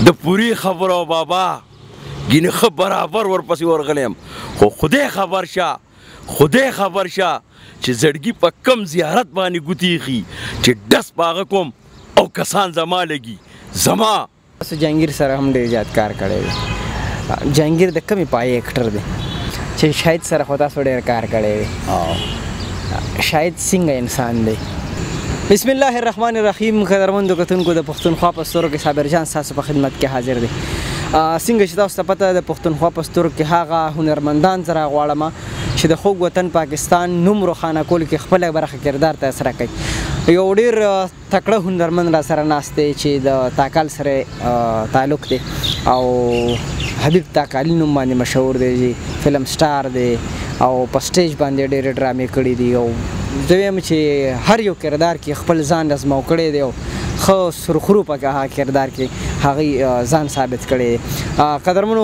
د پوری خبرو بابا ګینه خو برابر ورپسې ورغلیم خو خدای خبر شه چې زړګي په کم زیارت باندې ګوتې ایښي چې ډس په هغه کوم او کسان زما لګي زما. تاسو جهانګیر سره هم ډېر زیات کار کړی دی. جهانګیر د کومې پایې اکټر دی چې شاهد سره خو تاسو ډېر کار کړی دی؟ شاهد څنګه انسان دی؟ بسم الله الرحمن الرحیم. قدرمندو کتونکو د پښتونخوا په سترګو کې صابر جان ستاسو په خدمت کې حاضر دی. څنګه چې تاسو ته پته د پښتونخوا په سترګو کې هغه هنرمندان سره غواړم چې د خوږ وطن پاکستان نوم روښانه کولو کې خپله برخه کردار ترسره کوي. یو ډېر تکړه هنرمند را سره ناست دی چې د تاکال سره تعلق دی او حبیب تاکالي نوم باندې مشهور دی، فلم سټار دی او په سټیج باندې ډېرې ډرامې کړي دي او زه وایم چې هر یو کردار کې خپل ځان ازمو کړی دی او ښه سرخرو په هغه کردار کې هغې ځان ثابت کړی دی. قدرمنو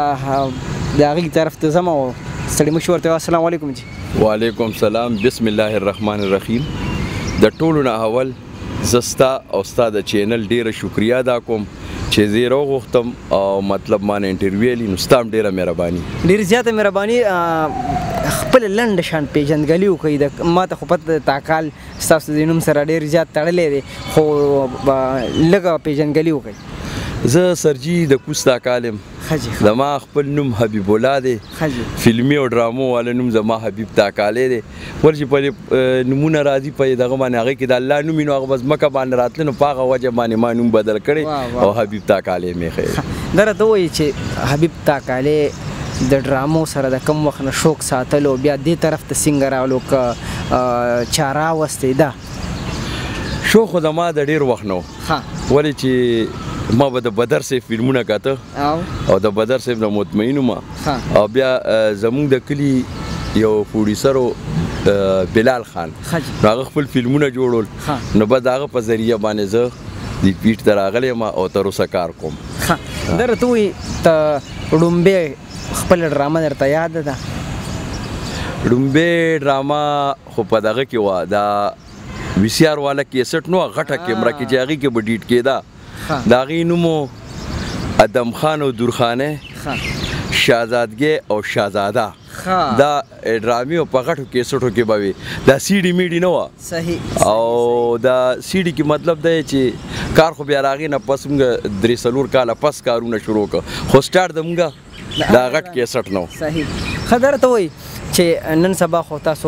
د هغې طرف ته ځم او ستړي مه شو ورته السلام علیکم جی. وعلیکم سلام. بسم الله الرحمن الرحیم. د ټولو نه اول زه ستا او ستا د چینل ډېره شکریه ادا کوم چې زه یې راوغوښتم او مطلب مانه انټرویو ویلي نو ستا هم ډېره مهرباني. ډېر زیاته مهرباني. خپل لنډ شان پیژندګلي وکړئ. ما ته خو پته د تاکال ستاسو د نوم سره ډېر زیات تړلی دی خو لږه پیژندګلي وکړئ. زه سرجي د کوز تاکال یم. زما خپل نوم حبیب الله دی. فلمي او ډرامو والا نوم زما حبیب تاکالی دی. ور چې په نومونه راځي په دغه باندې هغې کې د الله نوم وي نو هغه به ځمکه باندې راتله نو په هغه وجه باندې ما نوم بدل کړی او حبیب تاکالی مې ښیي. دا راته ووایي چې حبیب تاکالی د ډرامو سره د کم وخت نه شوق ساتلو بیا دې طرف ته څنګه راغلو که چا راوستی ده؟ شوق خو زما د ډېر وخت نه و ولې چې ما به د بدر صاحب فلمونه کاته او د بدر صاحب نه مطمئن وم او بیا زموږ د کلي یو پروډیوسر بلال خان نو هغه خپل فلمونه جوړول نو بس د هغه په ذریعه باندې زه د پیټ ته راغلی یم او تر اوسه کار کوم. دا راته ووایي ته ړومبې خپله ډرامه درته یاده ده؟ ړومبې ډرامه خو په دغه کې وه دا وي سي آر والا کیسټ نو غټه کیمره کې چې هغې کې به ډیټ کېده د هغې نومو ادم خان او درخانه شهزادګۍ او شهزاده دا ډرامې په غټو کیسټو کې به وي. دا سی ډي میډي نه وه او دا سی ډي کې مطلب دی چې کار خو بیا د هغې نه پس موږ 3-4 کاله پس کارونه شروع کړه خو سټارټ د موږ دا غټ کیسټ نه و. صحیح. ښه دا راته وایي چې نن سبا خو تاسو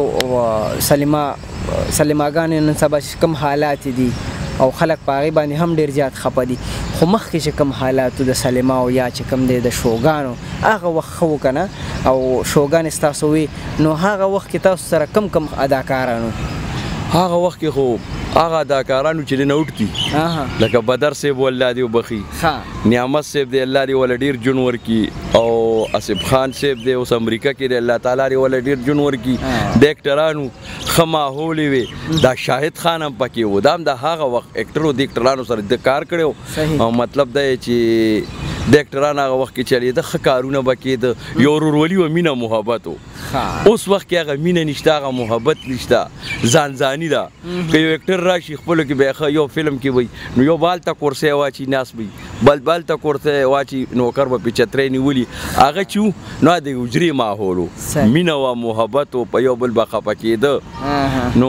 سلیماګانې نن سبا چې کوم حالات دي او خلک په هغې باندې هم ډېر زیات خفه دي خو مخکې چې کوم حالاتو د سلیماو یا چې کوم دی د شوګانو هغه وخت ښه و که نه او شوګانې ستاسو وي نو هغه وخت کې تاسو سره کم اداکارانو؟ هغه وخت کې خو هغه اداکارانو چې دی نوټ دي لکه بدر صاحب والله دې وبخي، نعمت صاحب دی الله دې وله ډېر جون ورکي او اسف خان صاحب دی اوس امریکا کې دی الله تعالی دې وله ډېر جون ورکي. د اکټرانو ښه ماحول وي. دا شاهد خان هم پکې و دا هم د هغه وخت اکټرو د اکټرانو سره د کار کړی او مطلب دا چې د اکټران هغه وخت کې چلېده ښه کارونه به کېده یو ورورولي و مینه محبت و. اوس وخت کې هغه مینه نشته هغه محبت نشته ځانځاني ده. که یو اکټر راشي خپلو کې بیا ښه یو فلم کې وي نو یو بالته کورسی واچي ناست وي بل بالته کورسی واچي نوکر به پې چتری نیولي هغه چې و نو د حجرې ماحول و مینه وه محبت و په یو بل به خفه کېده نو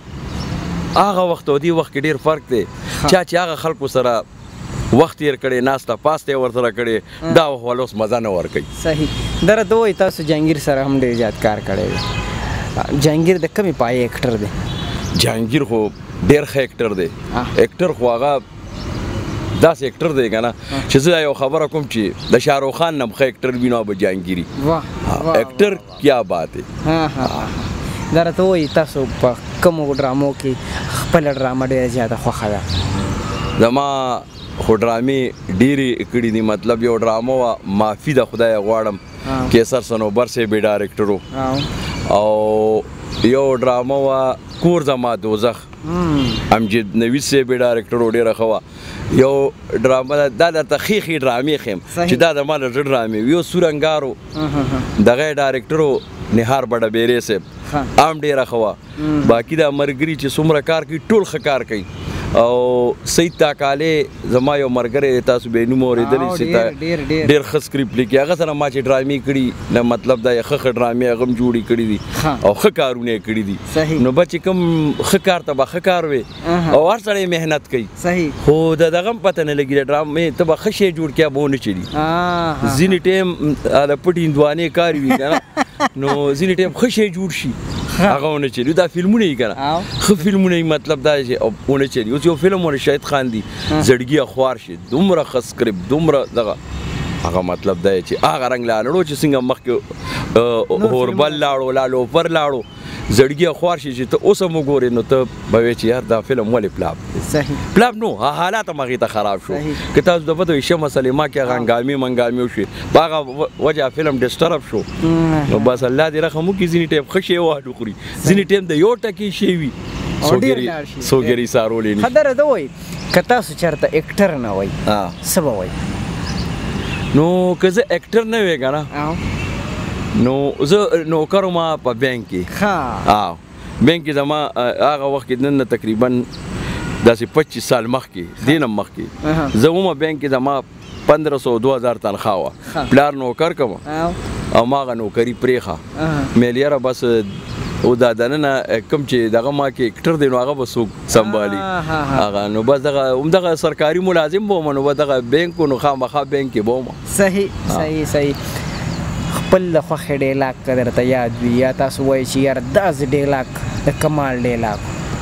هغه وخت او دې وخت کې ډېر فرق دی. چا چې هغه خلکو سره وخت تیر کړی ناسته پاسته یې ورسره کړی دا وخت اوس مزه نه ورکوي. صحیح. دا راته ووایي تاسو جهانګیر سره هم ډېر زیات کار کړی دی. جهانګیر د کومې پایې اکټر دی؟ جهانګیر خو ډېر ښه اکټر دی. اکټر خو هغه داسې اکټر دی که نه چې زه یو خبره کوم چې د شاهرخ خان نه ښه اکټر وي نو به جهانګیري اکټر کیا بات دی. دا راته ووایي تاسو په کومو ډرامو کې خپله ډرامه ډېره زیاته خوښه ده؟ زما خو ډرامې ډېرې کړي دي مطلب یو ډرامه وه معافي د خدایه غواړم کیسر صنوبر صاحب یې ډایرکټر و او یو ډرامه وه کور زما دوزخ امجد نوید صاحب یې ډایرکټر و ډېره ښه وه. یو ډرامه دا درته ښې ښې ډرامې ښیم چې دا زما د زړه ډرامې وي. یو سورنګار و دغه یې ډایرکټر و نهار بډبیرې صاحب هم ډېره ښه وه. باقي دا ملګري چې څومره کار کوي ټول ښه کار کوي او سید تاکاله زما یو مرګره تاسو به نوم اورېدلی چې ډېر ښه سکرپټ لیکي هغه سره ما چې ډرامې کړي نه مطلب دا ښه ښه ډرامې هغه هم جوړې کړي دي او ښه کارونه یې کړي دي نو بچې کوم ښه کار ته به ښه کار وي او هر سړی محنت کوي خو د دغه هم پته نه لګي د ډرامې ته به ښه شی جوړ کړي به ونه چلي ځینې ټایم د پټې هندوانې کار وي که نه نو ځینې ټایم ښه شی جوړ شي هغه ونه چلي دا فلمونه یې که نه ښه فلمونه یې مطلب دا چې ونه چلي اوس یو فلم ونه شاهد خان دی زړګي اخوار شي دومره ښه سکرپټ دومره دغه هغه مطلب دا چې هغه رنګ لاړو چې څنګه مخکې هوربل لاړو لالوپر لاړو زړګي اخوار شي چې ته اوس هم وګورې نو ته به وایې چې یار دا فلم ولې پلاپ پلاپ نو حالات هم هغې ته خراب شو که تاسو د پته وي شمه سلیما کې هغه هنګامې منګامې وشوې په هغه وجه فلم ډسټرب شو نو بس الله دې رحم وکړي ځینې ټایم ښه شی واډ وخوري ځینې ټایم د یو ټکي شی وي سوګري سارولې نه خبره ده وایي که تاسو چېرته اکټر نه وئ څه به وایي نو که زه اکټر نه وی که نه نو زه نوکر وم په بینک کې بینک کې زما هغه وخت کې نن تقریبا داسې 25 سال مخکې دین هم مخکې زه ومه بینک کې زما 1500-2000 تنخواه وه پلار نوکر کوم او ما هغه نوکري پرېښه مې یاره بس او دا دننه کوم چې دغه ما کې اکټر دی نو هغه به څوک سنبالي هغه نو بس دغه سرکاري ملازم به وم نو به دغه بینک نو خامخا بینک کې به وم صحیح خپل د خوښې ډیلاګ که درته یاد وي یا تاسو وایئ چې یاره داسې ډیلاګ د کمال ډیلاګ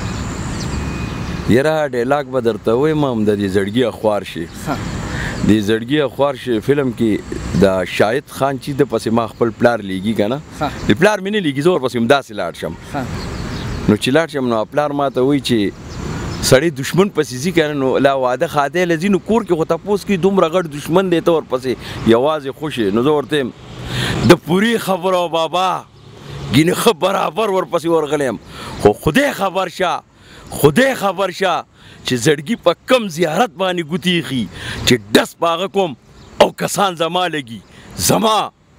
یاره ډیلاګ به درته ویم هم د دې زړګي اخوار شي د زړګي اخوار شي فلم کې د شاهد خان چې د پسې ما خپل پلار لیږي که نه د پلار مې نه لیږي زه ورپسې هم داسې لاړ شم نو چې لاړ شم نو پلار ما ته وایي چې سړی دشمن پسې ځي که نه نو لا واده خاده له ځي نو کور کې خو تپوس کوي دومره غټ دشمن دی ته ورپسې یوازې خوشې نو زه ورته یم د پوری خبرو بابا ګینې ښه برابر ورپسې ورغلی یم خو خدای خبر شه چې زړګي په کم زیارت باندې ګوتې ایښي چې ډس په هغه کوم او کسان زما لګي زما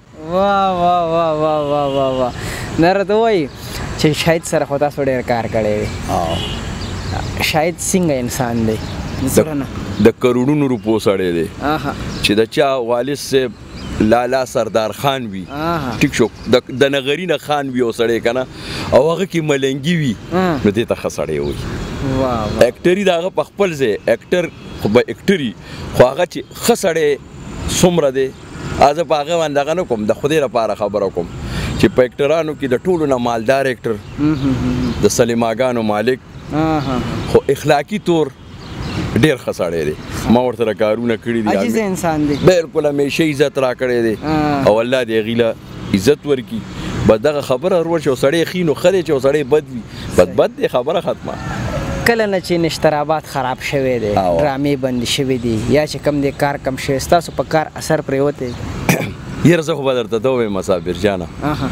واه نه راته وایي چې شاهد سره خو تاسو ډېر کار کړی دی شاهد څنګه انسان دی د کروڑونو روپو سړی دی چې د چا والد صاحب لالا سردار خان وي ټیک شو د نغري نه خان وي او سړی که نه او هغه کې ملنګي وي نو دې ته ښه سړی وایي اکټري د هغه په خپل ځای اکټر خو به اکټري خو هغه چې ښه سړی څومره دی زه په هغه باندې هغه نه کوم د خدای لپاره خبره کوم چې په اکټرانو کې د ټولو نه مالدار اکټر د سلیماګانو مالک خو اخلاقي طور ډېر ښه سړی دی ما ورسره کارونه کړي دي عجیز انسان دی بالکل همیشه عزت را کړی دی او الله دې هغې له عزت ورکړي بس دغه خبره ور چې یو سړی ښي نو ښه دی چې یو سړی بد وي بد دی خبره ختمه کله نه چې نشترابات خراب شوی دی ډرامې بندې شوي دي یا چې کم دی کار کم شوی ستاسو په کار اثر پرېوتی یاره زه خو به درته ته ووایم صابر جانه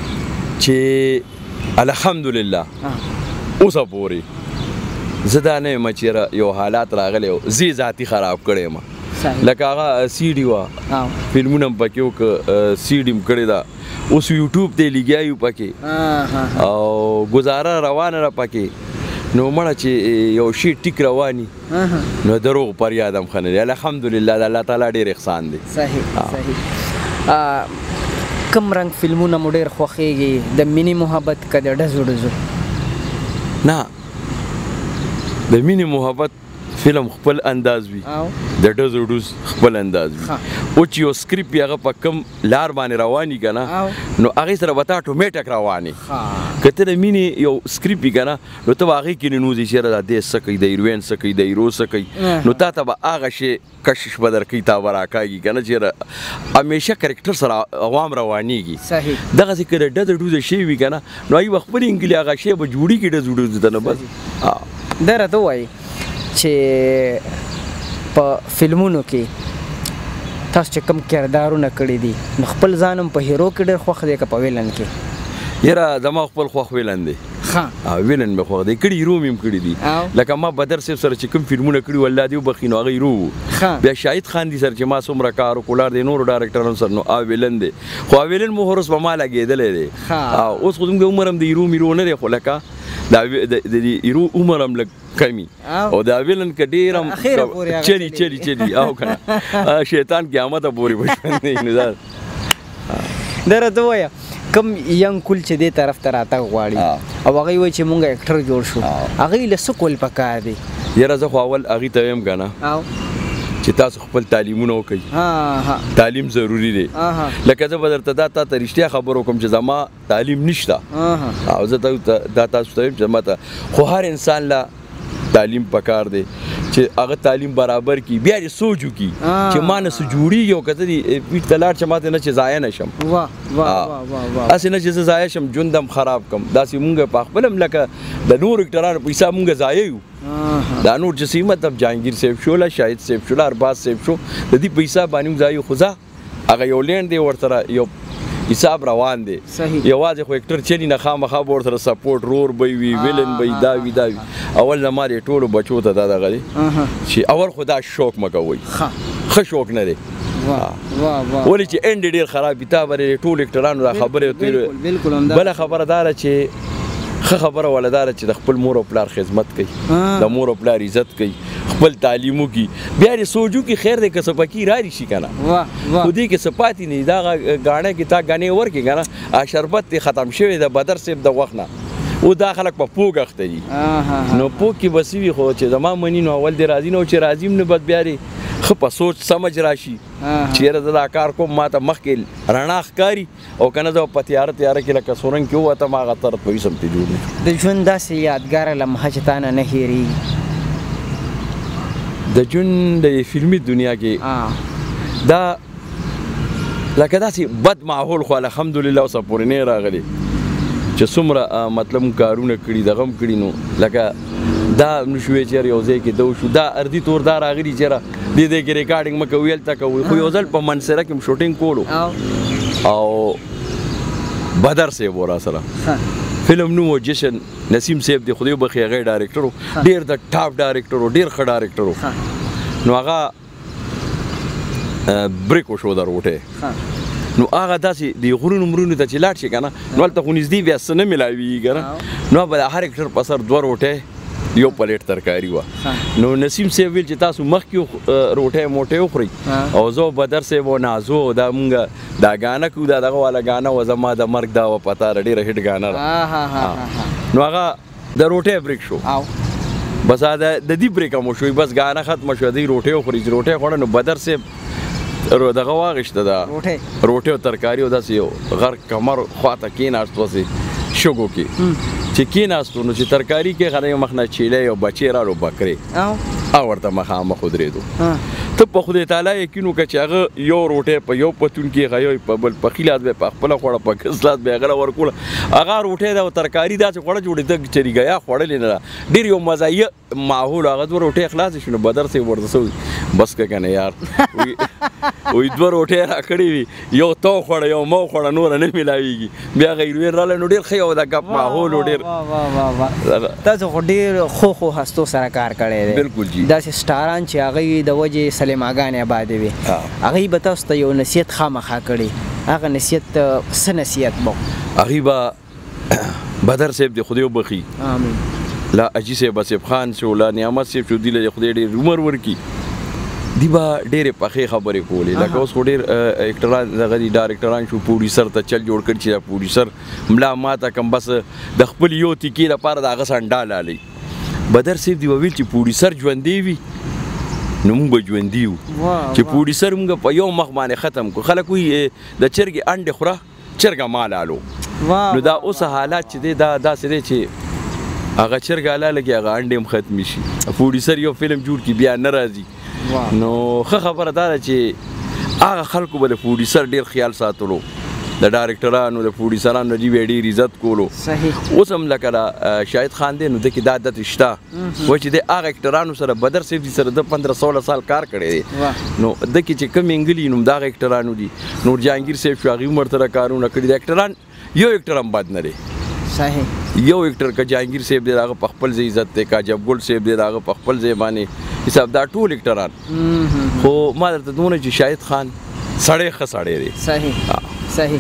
چې الحمدلله اوسه پورې زه دا نه یم چې یاره یو حالات راغلی او زه ذاتي خراب کړی یم لکه هغه سی ډي وه فلمونه هم پکې وکړه سی ډي م کړې ده اوس یوټیوب ته لګیا یو پکې او گزاره روانه ده پکې نو مړه چې یو شی ټیک رواني نو دروغ پر یاد هم ښه نه دی الحمدلله د الله تعالی ډېر احسان دی صحیح کوم رنګ فلمونه مو ډېر خوښېږي د مینې محبت که د ډزو ډزو نه د مینې محبت فلم خپل انداز وي د ډز و ډوز خپل انداز وي او چې یو سکرپټ وي هغه په کم لار باندې رواني که نه نو هغې سره به تا اټومیټک رواني که ته د مینې یو سکرپټ وي که نه نو ته به هغې کې ننوځې چې یاره دا دی څه کوي د هیروین څه کوي د هیرو څه کوي نو تا ته به هغه شی کشش به درکوي تا به راکاږي که نه چې یاره همیشه کرکټر سره عوام روانېږي دغسې که د ډز ډوزه شی وي که نه نو هغې به خپل انګلي هغه شی به جوړېږي ډز ډوز ته نه بس دا راته ووایي چې په فلمونو کې تاسو چې کوم کردارونه کړي دي نو خپل ځان هم په هیرو کې ډېر خوښ دی که په ویلن کې یاره زما خپل خوښ ویلن دی ویلن مې خوښ دی کړي هیرو مې هم کړي دي لکه ما بدر صاحب سره چې کوم فلمونه کړي والله دې وبخښي نو هغه هیرو و بیا شاهد خان دي سره چې ما څومره کار وکړو دی نورو ډایرکټرانو سره نو ویلن دی خو ویلن مو هروس په ما لګېدلی دی اوس خو زموږ عمر هم د هیرو میرو نه دی خو لکه د ایرو عمر هم لږ کمی او دا ویلن که ډېر هم چلی چلی چلی او که نه شیطان قیامته پورې به ژوندی نو دا دا راته ووایه کوم ینګ کول چې دې طرف ته راتګ غواړي او هغوی وایي چې مونږ اکټر جوړ شو هغوی له څه کول پکار دی یاره زه خو اول هغوی ته ویم که نه چې تاسو خپل تعلیمونه وکړئ تعلیم ضروری دی لکه زه به درته دا تا ته رښتیا خبر وکړم چې زما تعلیم نشته او زه دا تاسو ته ویم چې ما ته خو هر انسان له تعلیم پکار دی چې هغه تعلیم برابر کی بیا دې سوچ وکړي چې ما نه څه جوړېږي او که زه دې پیټ ته لاړ شم ما ته نه چې ضایع نه شم هسې نه چې زه ضایع شم ژوند هم خراب کړم داسې مونږ په خپل هم لکه د نورو اکټرانو په حساب مونږ ضایع یو دا نور چې څه مطلب جهانګیر صاحب شو شاهد صاحب شو ارباز صاحب شو د دې په حساب باندې مونږ ضایع یو خو ځه هغه یو لینډ دی ورسره یو حساب روان دی یوازې خو اکټر چلی نه خامخا به ورسره سپورټ رور به وي ویلن به دا وي دا وي اول زما دې ټولو بچو ته دا دغه دی چې اول خو دا شوق مه کوئ ښه شوق نه دی ولې چې انډ ډېر خراب وي تا به ټول اکټرانو دا خبرې بله خبره دا ده چې ښه خبره ولا دا ده چې د خپل مور او پلار خدمت کوي د مور او پلار عزت کوي خپل تعلیم وکړي بیا دې سوچ وکړي خیر دی که څه پکې راري شي که نه خو دې کې څه پاتې نه دي دا ګاڼه کې تا ګانې ورکړې که نه شربت دې ختم شوی د بدر صاحب د وخت نه او دا خلک په پوګ اخته دي نو پوګ کې به څه وي خو چې زما مني نو اول دې راځي نو چې راځي نه بد بیا دې ښه په سوچ سمجھ راشي چې یاره زه دا کار کوم ما ته مخکې رڼا ښکاري او که نه زه په تیاره کې لکه سورنګ کې ووتم هغه طرف په سمتې جوړ نه د ژوند داسې یادګاره لمحه چې تا نه هېرېږي د ژوند د فلمي دنیا کې دا لکه داسې بد ماحول خو الحمدلله اوسه پورې نه راغلی چې څومره مطلب کارونه کړي دغه هم کړي نو لکه دا نشوی چېرې یو ځای کې دو شو دا اردي تور دا راغلي چېرې دې کې ریکارډینګ مه کوي هلته کوئ خو یو ځل په منصره کې م شوټینګ کولو او بدر صاحب و راسره فلم نوم و جشن نسیم صاحب دی خدای وبخښي هغه ډایرکټر و ډېر د ټاپ ډایرکټر و ډېر ښه ډایرکټر و نو هغه بریک وشو د روټۍ نو هغه داسې د غرونو مرونو ته چې لاړ شي که نه نو هلته خو نږدې بیا څه نه میلاویږي که نه نو به د هر اکټر په سر 2 روټۍ یو پلیټ ترکاري وه نو نسیم صاحب ویل چې تاسو مخکې روټۍ موټۍ وخورئ او زه بدر صاحب و نازو دا مونږ دا ګانه کوو دا دغه والا ګانه وه زما د مرګ دا وه پته ده ډېره هټ ګانه ده نو هغه د روټۍ بریک شو بس د دې بریک هم وشوي بس ګانه ختمه شوه دوی روټۍ وخوري چې روټۍ خوړه نو بدر صاحب دغه واغېسته دا روټۍ او ترکاري او داسې یو غر کمر خواته کېناست وسې شګو کې چې کېناستو نو چې ترکاري کې غره یو مخ نه چیلی یو بچی رالو بکرې او ورته مخامخ ودرېدو ته په خدای تعالی یقین وکړه چې هغه یو روټۍ په یو پتون کې هغه یو په بل پخي لاس به یې په خپله خوړه په کس لاس به یې هغه ورکوله هغه روټۍ ده او ترکاري داسې خوړه جوړېده چې ریګیا خوړلې نه ده ډېر یو مزایه ماحول هغه 2 روټۍ خلاصې شو نو بدر صاحب ورته څه بس که که نه یار وایي 2 روټۍ راکړې وي یو تو خوړه یو مو خوړه نوره نه میلاویږي بیا هغه ایروین راغلی نو ډېر ښه یو د ګپ ماحول و ډېر تاسو خو ډېر ښو هستو سره کار کړی دی بلکل جي داسې سټاران چې هغوی د وجې سلیماګانې آبادې وي هغوی به تاسو ته یو نصیحت خامخا کړي هغه نصیحت څه نصیحت به هغوی به بدر صاحب د خدای وبخي امین لا اجي صاحب اسف خان شو لا نعمت صاحب شو دی له خدای ډېر عمر ورکي دی به ډېرې پخې خبرې کولې لکه اوس خو ډېر اکټران دغه دي ډایرکټران شو پروډیوسر ته چل جوړ کړي چې دا پروډیوسر ملا ماته کم بس د خپل یو تیکې لپاره د هغه سنډا لالی بدر صاحب دی وویل چې پروډیوسر ژوندی وي نو موږ به ژوندي وو چې پروډیوسر موږ په یو مخ باندې ختم کړو خلک وایي د چرګې انډې خوره چرګه مال الو نو دا اوس حالات چې دی دا داسې دی چې هغه چرګه اله لګي هغه انډې هم ختمې شي پروډیوسر یو فلم جوړ کړي بیا نه راځي نو ښه خبره دا ده چې هغه خلکو به د پروډیوسر ډېر خیال ساتلو د ډایرکټرانو د پروډیوسرانو دوی به ډېر عزت کولو اوس هم لکه دا شاهد خان دی نو ده کې دا عادت شته وایي چې دی هغه اکټرانو سره بدر صاحب سره د 15-16 سال کار کړی دی نو ده کې چې کم انګلي نو د هغه اکټرانو دي نور جهانګیر صاحب شو هغوی هم ورسره کارونه کړي د اکټران یو اکټر هم بد نه دی یو اکټر که جهانګیر صاحب دی هغه په خپل ځای عزت دی که عجب ګل صاحب دی هغه په خپل ځای باندې حساب دا ټول اکټران خو ما درته دونه چې شاهد خان سړی ښه سړی دی صحیح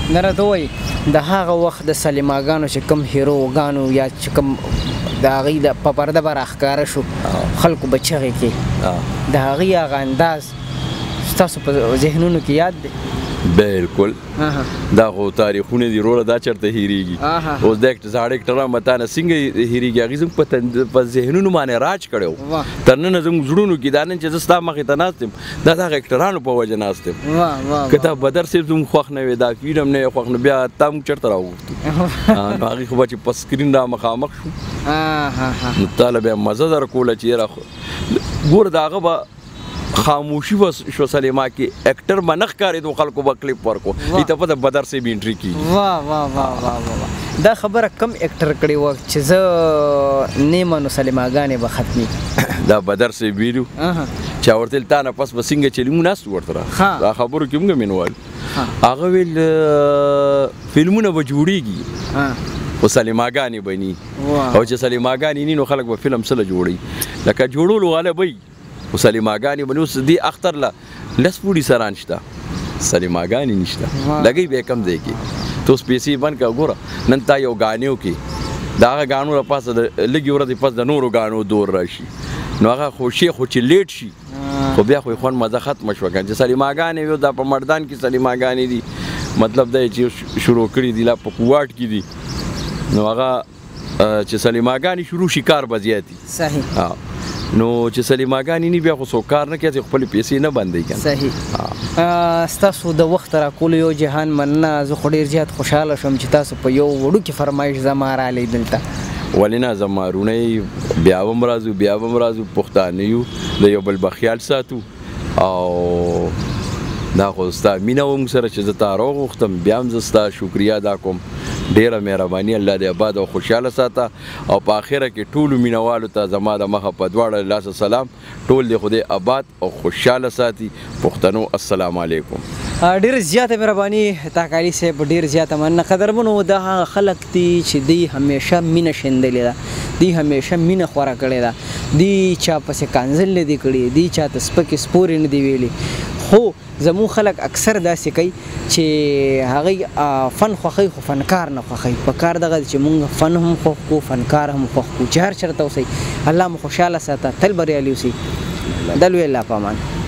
نه راته وایي د هغه وخت د سلیماګانو چې کوم هیروګانو یا چې کوم د هغې په پرده به راښکاره شو خلکو به چغې کې د هغې هغه انداز ستاسو په ذهنونو کې یاد دی؟ بالکل دا خو تاریخونه دي وروره دا چېرته هېرېږي اوس د زاړه اکټران به تا نه څنګه هېرېږي هغې زموږ په ذهنونو باندې راج کړی و تر ننه زموږ زړونو کې دا نن چې زه ستا مخې ته ناست یم دا د هغه اکټرانو په وجه ناست یم که تا بدر صاحب زموږ خوښ نه وې دا فلم نه وې خوښ نو بیا تا موږ چېرته راوغوښتو نو هغې خو به چې په سکرین را مخامخ شو نو تا له بیا مزه درکوله چې یاره ګوره د هغه به خاموشي شو سلیما کې اکټر به نه ښکارېدو خلکو به کلیپ ورکو دې ته پته بدر صاحب انټري کېږي واه واه واه واه واه دا خبره کم اکټر کړې وه چې زه نیمه نو سلیماګانې به ختمي دا بدر صاحب ویلو چا ورته ویل تا نه پس به څنګه چلي موږ ناست ورته را دا خبرو کې موږ مینوال هغه ویل فلمونه به جوړېږي خو سلیماګانې به ني او چې سلیماګانې ني نو خلک به فلم څه له جوړوي لکه جوړولو والا به خو سلیماګانې به نو اوس دې اختر له لس پوړي سران شته سلیماګانې نشته لګوي به یې کم ځای کې ته اوس پیسې بند کړه ګوره نن تا یو ګانې وکړې د هغه ګانو نه پاسه د لږې ورځې پس د نورو ګانو دور راشي نو هغه خوشي خو چې لیټ شي خو بیا خو یې خوند مزه ختمه شوه که چې سلیماګانې وي دا په مردان کې سلیماګانې دي مطلب دا چې شروع کړي دي لا په کوواټ کې دي نو هغه چې سلیماګانې شروع شي کار به زیات صحیح نو چې سلیماګانې نه بیا خو څوک کار نه کوي چې خپلې پیسې نه بندوي که صحیح ستاسو د وخت راکولو یو جهان مننه زه خو ډېر زیات خوشحاله شوم چې تاسو په یو وړوکې فرمایش زما رالی دلته ولې نه زما رونی بیا به هم راځو بیا به هم راځو پښتانه یو د یو بل به خیال ساتو او دا خو ستا مینه و موږ سره چې زه تا راوغوښتم بیا هم زه ستا شکریه ادا کوم ډیره مهرباني الله دې آباد او خوشحاله ساته او په اخره کې ټولو مینوالو ته زما د مخه په دواړه لاسه سلام ټول دې خدای آباد او خوشحاله ساتي پښتنو السلام علیکم ډېر زیاته مهرباني تا کالي صاحب ډېر زیاته مننه قدرمنو دا هغه خلک دي چې دوی همیشه مینه شیندلې ده دوی همیشه مینه خوره کړې ده دوی چا پسې کانزل نه دي کړي دوی چا ته سپکې سپورې نه دي ویلي خو زموږ خلک اکثر داسې کوي چې هغوی فن خوښوي خو فنکار نه خوښوي په کار دغه چې موږ فن هم خوښ کړو فنکار هم خوښ کړو چې هر چېرته اوسئ الله مو خوشحاله ساته تل بریالي اوسئ د لوی الله په امان